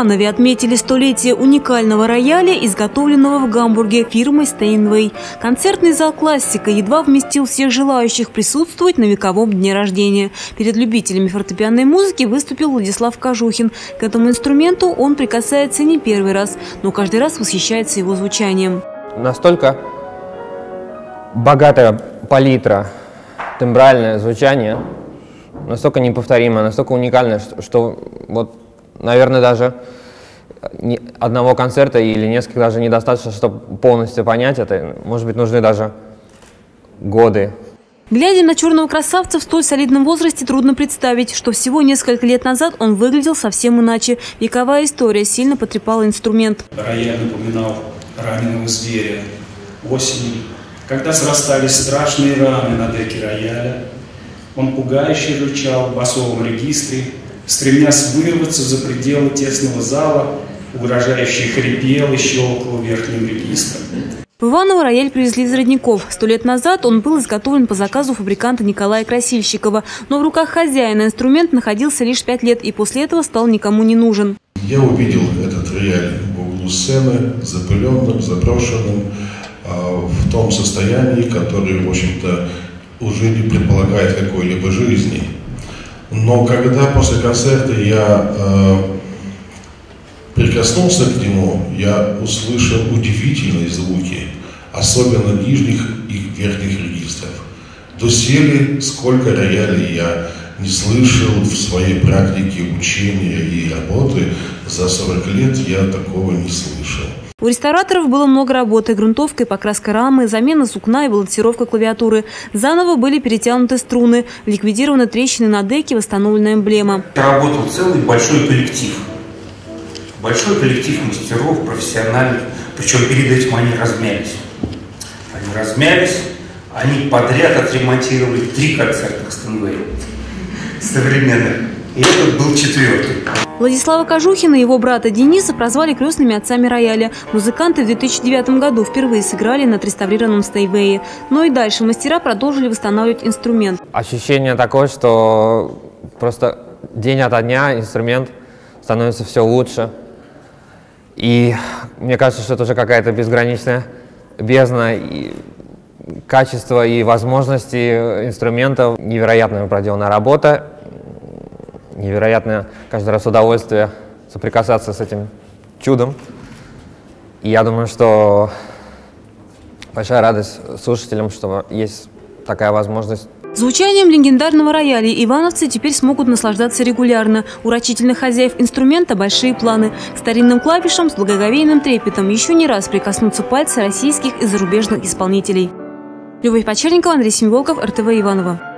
Иванове отметили столетие уникального рояля, изготовленного в Гамбурге фирмой Steinway. Концертный зал «Классика» едва вместил всех желающих присутствовать на вековом дне рождения. Перед любителями фортепианной музыки выступил Владислав Кожухин. К этому инструменту он прикасается не первый раз, но каждый раз восхищается его звучанием. Настолько богатая палитра, тембральное звучание, настолько неповторимое, настолько уникальное, что вот, наверное, даже одного концерта или нескольких даже недостаточно, чтобы полностью понять это. Может быть, нужны даже годы. Глядя на черного красавца в столь солидном возрасте, трудно представить, что всего несколько лет назад он выглядел совсем иначе. Вековая история сильно потрепала инструмент. Рояль напоминал раненого зверя осенью, когда срастались страшные раны на деке рояля. Он пугающе рычал в басовом регистре, стремясь вырваться за пределы тесного зала, угрожающе хрипел и щелкал верхним регистром. В Иваново рояль привезли из Родников. 100 лет назад он был изготовлен по заказу фабриканта Николая Красильщикова. Но в руках хозяина инструмент находился лишь 5 лет и после этого стал никому не нужен. Я увидел этот рояль в углу сцены, запыленным, заброшенным, в том состоянии, которое, в общем-то, уже не предполагает какой-либо жизни. Но когда после концерта я прикоснулся к нему, я услышал удивительные звуки, особенно нижних и верхних регистров. Доселе, сколько роялей я не слышал в своей практике учения и работы, за 40 лет я такого не слышал. У реставраторов было много работы: грунтовка и покраска рамы, замена сукна и балансировка клавиатуры. Заново были перетянуты струны, ликвидированы трещины на деке, восстановлена эмблема. Работал целый большой коллектив. Большой коллектив мастеров, профессиональных. Причем перед этим они размялись. Они подряд отремонтировали 3 концертных Steinway современных. И этот был 4-й. Владислава Кожухина и его брата Дениса прозвали крестными отцами рояля. Музыканты в 2009 году впервые сыграли на отреставрированном Steinway. Но и дальше мастера продолжили восстанавливать инструмент. Ощущение такое, что просто день ото дня инструмент становится все лучше. И мне кажется, что это уже какая-то безграничная бездна и качества и возможности инструментов. Невероятная проделанная работа. Невероятное каждый раз удовольствие соприкасаться с этим чудом. И я думаю, что большая радость слушателям, что есть такая возможность. Звучанием легендарного рояля ивановцы теперь смогут наслаждаться регулярно. У рачительных хозяев инструмента большие планы. К старинным клавишам с благоговейным трепетом еще не раз прикоснутся пальцы российских и зарубежных исполнителей. Любовь Почерникова, Андрей Семиволков, РТВ Иваново.